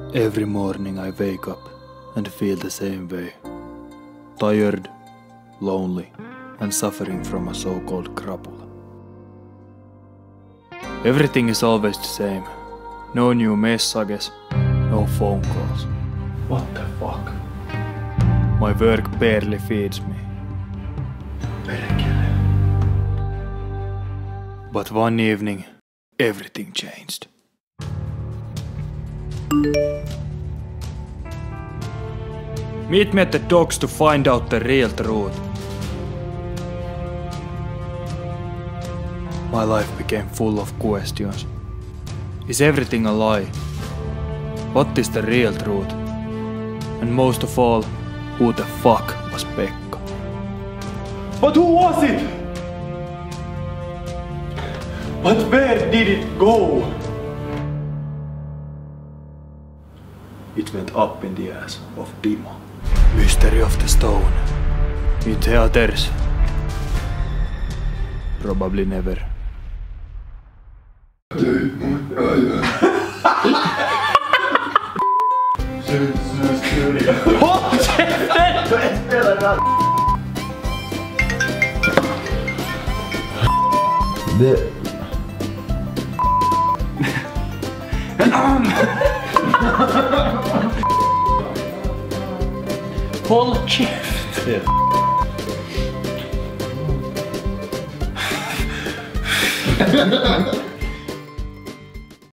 Every morning I wake up and feel the same way. Tired, lonely, and suffering from a so-called crapula. Everything is always the same. No new messages, no phone calls. What the fuck? My work barely feeds me. Perkele. But one evening, everything changed. Meet me at the docks to find out the real truth. My life became full of questions. Is everything a lie? What is the real truth? And most of all, who the fuck was Pekka? But who was it? But where did it go? It went up in the ass of Dima. Mystery of the stone. In theaters. Probably never. Håll käften!